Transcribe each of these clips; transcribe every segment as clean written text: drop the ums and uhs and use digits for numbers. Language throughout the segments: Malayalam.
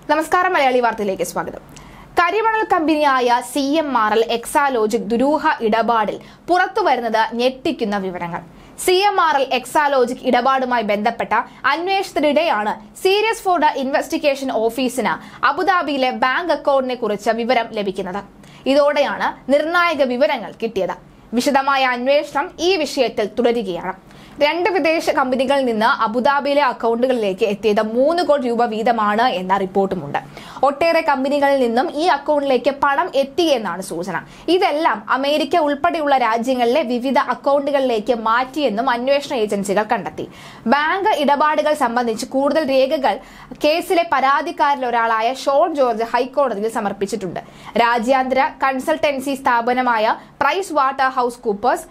നമസ്കാരം, മലയാളി വാർത്തയിലേക്ക് സ്വാഗതം. കരിമണൽ കമ്പനിയായ CMRL എക്സാലോജിക് ദുരൂഹ ഇടപാടിൽ പുറത്തുവരുന്നത് ഞെട്ടിക്കുന്ന വിവരങ്ങൾ. CMRL എക്സാലോജിക് ഇടപാടുമായി ബന്ധപ്പെട്ട അന്വേഷണത്തിനിടെയാണ് സീരിയസ് ഫോർ ദ ഇൻവെസ്റ്റിഗേഷൻ ഓഫീസിന് അബുദാബിയിലെ ബാങ്ക് അക്കൗണ്ടിനെ കുറിച്ച് വിവരം ലഭിക്കുന്നത്. ഇതോടെയാണ് നിർണായക വിവരങ്ങൾ കിട്ടിയത്. വിശദമായ അന്വേഷണം ഈ വിഷയത്തിൽ തുടരുകയാണ്. 2 വിദേശ കമ്പനികളിൽ നിന്ന് അബുദാബിയിലെ അക്കൗണ്ടുകളിലേക്ക് എത്തിയത് 3 കോടി രൂപ വീതമാണ് എന്ന റിപ്പോർട്ടുമുണ്ട്. ഒട്ടേറെ കമ്പനികളിൽ നിന്നും ഈ അക്കൗണ്ടിലേക്ക് പണം എത്തിയെന്നാണ് സൂചന. ഇതെല്ലാം അമേരിക്ക ഉൾപ്പെടെയുള്ള രാജ്യങ്ങളിലെ വിവിധ അക്കൗണ്ടുകളിലേക്ക് മാറ്റിയെന്നും അന്വേഷണ ഏജൻസികൾ കണ്ടെത്തി. ബാങ്ക് ഇടപാടുകൾ സംബന്ധിച്ച് കൂടുതൽ രേഖകൾ കേസിലെ പരാതിക്കാരിൽ ഒരാളായ ഷോൺ ജോർജ് ഹൈക്കോടതിയിൽ സമർപ്പിച്ചിട്ടുണ്ട്. രാജ്യാന്തര കൺസൾട്ടൻസി സ്ഥാപനമായ PricewaterhouseCoopers,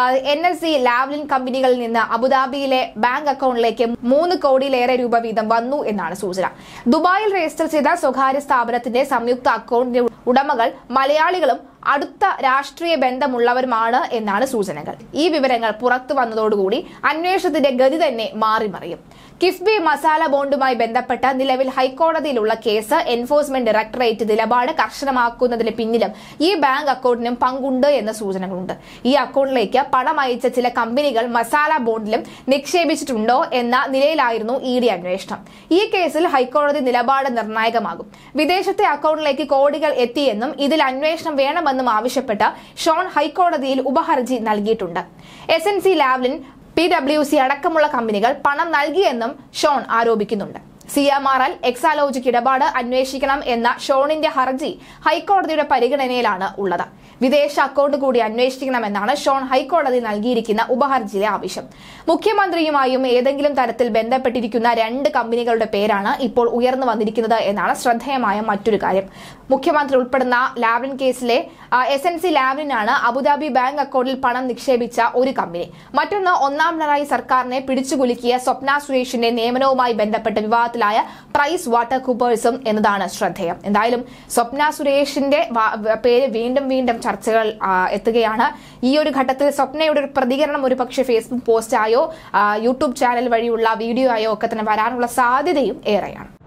NSE Lavalin കമ്പനികളിൽ നിന്ന് അബുദാബിയിലെ ബാങ്ക് അക്കൗണ്ടിലേക്ക് 3 കോടിയിലേറെ രൂപ വീതം വന്നു എന്നാണ് സൂചന. ദുബായിൽ രജിസ്റ്റർ ചെയ്ത സ്വകാര്യ സ്ഥാപനത്തിന്റെ സംയുക്ത അക്കൗണ്ടിന്റെ ഉടമകൾ മലയാളികളും അടുത്ത രാഷ്ട്രീയ ബന്ധമുള്ളവരുമാണ് എന്നാണ് സൂചനകൾ. ഈ വിവരങ്ങൾ പുറത്തു വന്നതോടുകൂടി അന്വേഷണത്തിന്റെ ഗതി തന്നെ മാറിമറിയും. കിഫ്ബി മസാല ബോണ്ടുമായി ബന്ധപ്പെട്ട നിലവിൽ ഹൈക്കോടതിയിലുള്ള കേസ് എൻഫോഴ്സ്മെന്റ് ഡയറക്ടറേറ്റ് നിലപാട് കർശനമാക്കുന്നതിന് പിന്നിലും ഈ ബാങ്ക് അക്കൗണ്ടിനും പങ്കുണ്ട് എന്ന സൂചനകളുണ്ട്. ഈ അക്കൗണ്ടിലേക്ക് പണം അയച്ച ചില കമ്പനികൾ മസാല ബോണ്ടിലും നിക്ഷേപിച്ചിട്ടുണ്ടോ എന്ന നിലയിലായിരുന്നു ED അന്വേഷണം. ഈ കേസിൽ ഹൈക്കോടതി നിലപാട് നിർണായകമാകും. വിദേശത്തെ അക്കൗണ്ടിലേക്ക് കോടികൾ എത്തിയെന്നും ഇതിൽ അന്വേഷണം വേണമെന്നും ആവശ്യപ്പെട്ട് ഷോൺ ഹൈക്കോടതിയിൽ ഉപഹർജി നൽകിയിട്ടുണ്ട്. SNC ലാവ്ലിൻ, PwC അടക്കമുള്ള കമ്പനികൾ പണം നൽകിയെന്നും ഷോൺ ആരോപിക്കുന്നുണ്ട്. CMRL എക്സാലോജിക് ഇടപാട് അന്വേഷിക്കണം എന്ന ഷോണിന്റെ ഹർജി ഹൈക്കോടതിയുടെ പരിഗണനയിലാണ് ഉള്ളത്. വിദേശ അക്കൗണ്ട് കൂടി അന്വേഷിക്കണമെന്നാണ് ഷോൺ ഹൈക്കോടതി നൽകിയിരിക്കുന്ന ഉപഹർജിയിലെ ആവശ്യം. മുഖ്യമന്ത്രിയുമായും ഏതെങ്കിലും തരത്തിൽ ബന്ധപ്പെട്ടിരിക്കുന്ന 2 കമ്പനികളുടെ പേരാണ് ഇപ്പോൾ ഉയർന്നു വന്നിരിക്കുന്നത് എന്നാണ് ശ്രദ്ധേയമായ മറ്റൊരു കാര്യം. മുഖ്യമന്ത്രി ഉൾപ്പെടുന്ന ലാവ്ലിൻ കേസിലെ SNC ലാവ്ലിനാണ് അബുദാബി ബാങ്ക് അക്കൗണ്ടിൽ പണം നിക്ഷേപിച്ച ഒരു കമ്പനി. മറ്റൊന്ന് 1ാം പിണറായി സർക്കാരിനെ പിടിച്ചുകുലുക്കിയ സ്വപ്ന സുരേഷിന്റെ നിയമനവുമായി ബന്ധപ്പെട്ട വിവാദത്തിലായ പ്രൈസ് വാട്ടർ കൂപ്പേഴ്സും എന്നതാണ് ശ്രദ്ധേയം. എന്തായാലും സ്വപ്ന സുരേഷിന്റെ പേര് വീണ്ടും ചർച്ചകൾ എത്തുകയാണ്. ഈ ഒരു ഘട്ടത്തിൽ സ്വപ്നയുടെ ഒരു പ്രതികരണം ഒരുപക്ഷെ ഫേസ്ബുക്ക് പോസ്റ്റ് ആയോ യൂട്യൂബ് ചാനൽ വഴിയുള്ള വീഡിയോ ആയോ ഒക്കെ തന്നെ വരാനുള്ള സാധ്യതയും ഏറെയാണ്.